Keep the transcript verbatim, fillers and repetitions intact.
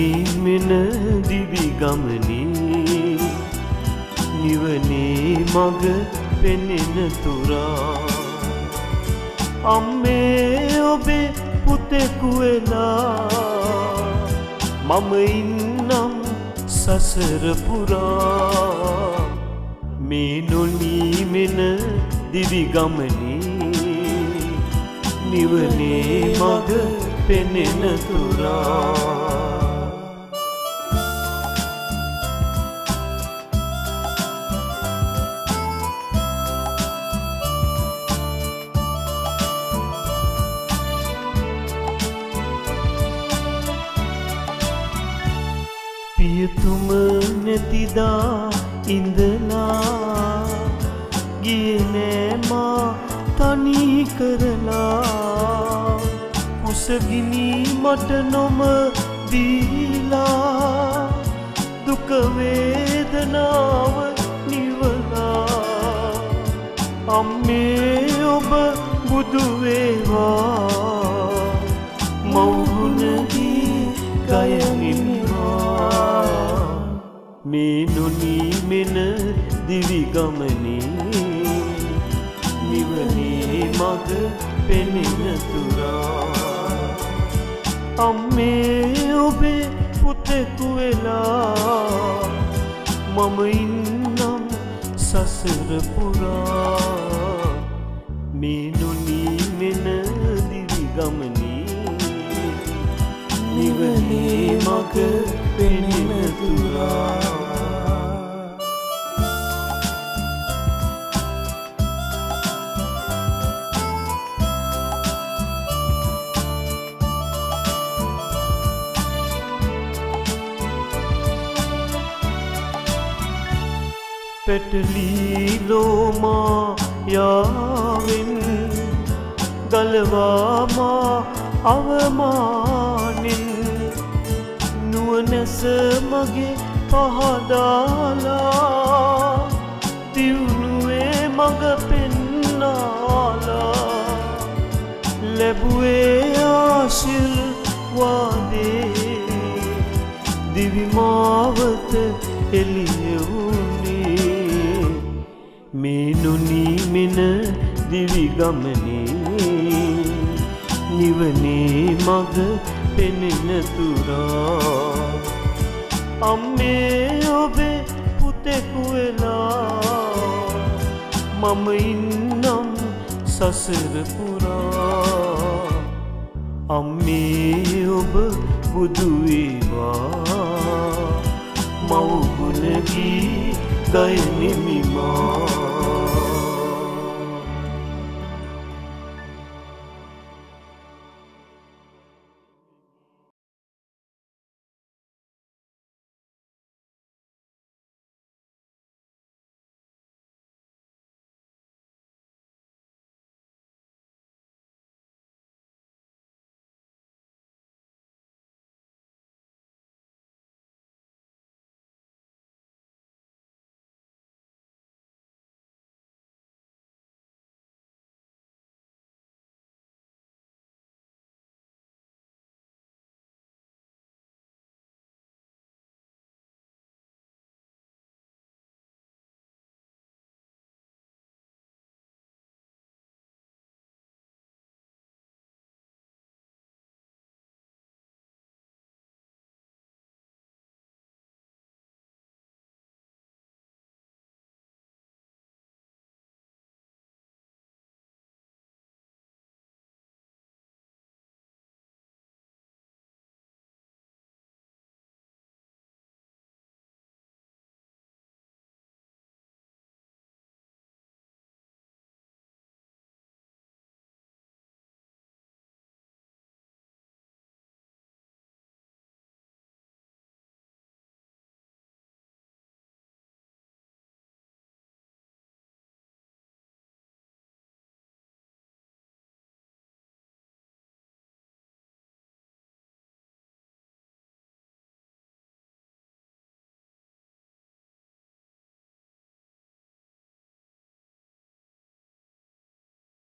මෙන දිවි ගමනේ නිවනේ මග පෙනෙන තුරා අම්මේ ඔබේ පුතෙකු වෙලා මම ඉන්නම් සසර පුරා මේ නොනී මෙන දිවි ගමනේ නිවනේ මග පෙනෙන තුරා පියතුම නැතිදා ඉඳලා ගියේ නෑ මා තනි කරලා කුසගිනි මට නොම දීලා දුක වේදනාව නිවලා අම්මේ ඔබ බුදු වේවා මවුගුණදී ගයමින්වා මේ නොනී මෙන දිවි ගමනේ නිවනේ මග පෙනෙන තුරා අම්මේ ඔබේ පුතෙකු වෙලා මම ඉන්නම් සසර පුරා මේ නොනී මෙන දිවි ගමනේ නිවනේ මග පෙනෙන තුරා පැටලී ලෝමා යාවෙන් ගලවාමා අවමානෙන් නුවණැස මගේ පහදාලා දියුණුවේ මඟ පෙන්නාලා ලැබුවේ ආශිර්වාදේ දිවි මාවත එළිය වුණේ මේ නොනී මෙන දිවි ගමනේ නිවනේ මග පෙනෙන තුරා අම්මේ ඔබේ පුතෙකු වෙලා මම ඉන්නම් සසර පුරා අම්මේ ඔබ බුදු වේවා මවුගුණදී ගයනිමි මා